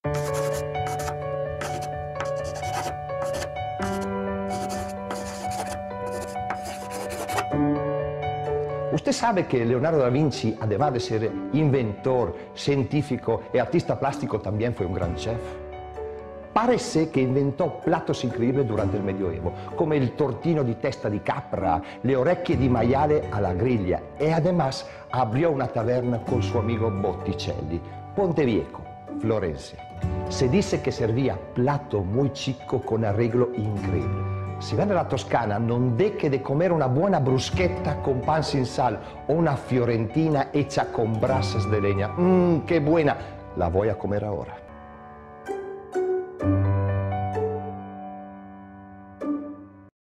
Usted sabe que Leonardo da Vinci, además de ser inventor, científico y artista plástico, también fue un gran chef. Parece que inventò platos incredibili durante il Medioevo, come il tortino di testa di capra, le orecchie di maiale alla griglia, e además abrió una taverna col suo amico Botticelli, Pontevieco, Florencia. Se dice que servía plato muy chico con arreglo increíble. Si va nella Toscana non deje de comer una buona bruschetta con pan sin sal o una fiorentina hecha con brasas de leña. ¡Qué buena! La voy a comer ahora.